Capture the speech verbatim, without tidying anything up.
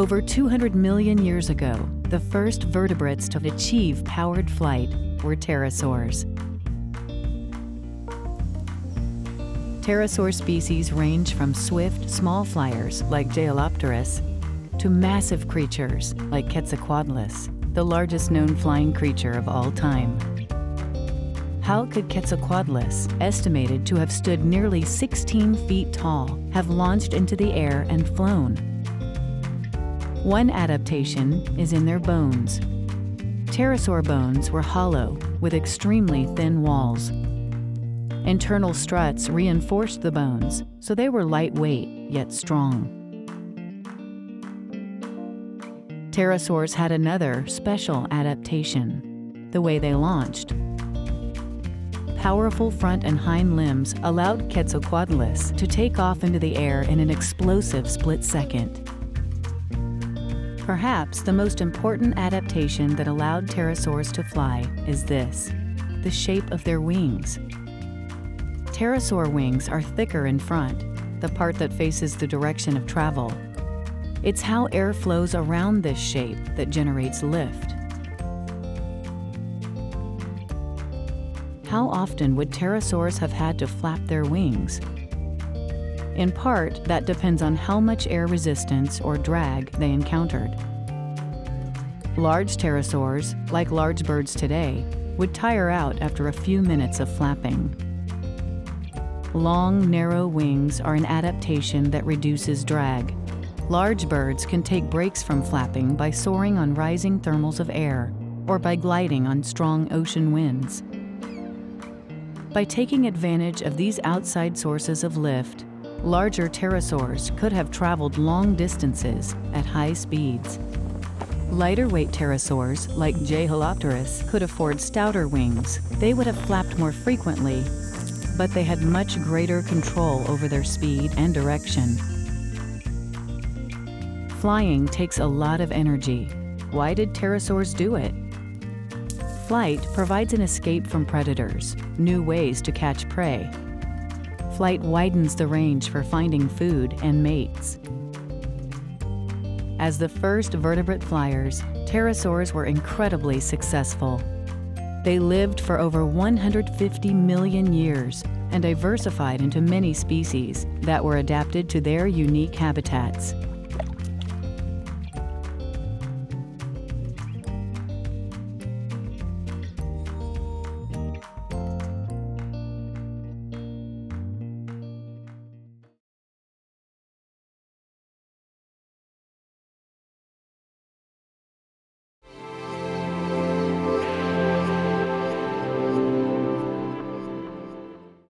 Over two hundred million years ago, the first vertebrates to achieve powered flight were pterosaurs. Pterosaur species range from swift, small flyers like Geolopterus to massive creatures like Quetzalcoatlus, the largest known flying creature of all time. How could Quetzalcoatlus, estimated to have stood nearly sixteen feet tall, have launched into the air and flown? One adaptation is in their bones. Pterosaur bones were hollow, with extremely thin walls. Internal struts reinforced the bones, so they were lightweight yet strong. Pterosaurs had another special adaptation: the way they launched. Powerful front and hind limbs allowed Quetzalcoatlus to take off into the air in an explosive split second. Perhaps the most important adaptation that allowed pterosaurs to fly is this: the shape of their wings. Pterosaur wings are thicker in front, the part that faces the direction of travel. It's how air flows around this shape that generates lift. How often would pterosaurs have had to flap their wings? In part, that depends on how much air resistance or drag they encountered. Large pterosaurs, like large birds today, would tire out after a few minutes of flapping. Long, narrow wings are an adaptation that reduces drag. Large birds can take breaks from flapping by soaring on rising thermals of air or by gliding on strong ocean winds. By taking advantage of these outside sources of lift, larger pterosaurs could have traveled long distances at high speeds. Lighter-weight pterosaurs, like Geolopterus, could afford stouter wings. They would have flapped more frequently, but they had much greater control over their speed and direction. Flying takes a lot of energy. Why did pterosaurs do it? Flight provides an escape from predators, new ways to catch prey. Flight widens the range for finding food and mates. As the first vertebrate flyers, pterosaurs were incredibly successful. They lived for over one hundred fifty million years and diversified into many species that were adapted to their unique habitats.